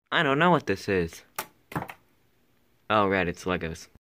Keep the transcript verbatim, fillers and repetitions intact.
I don't know what this is. Oh, right, it's Legos.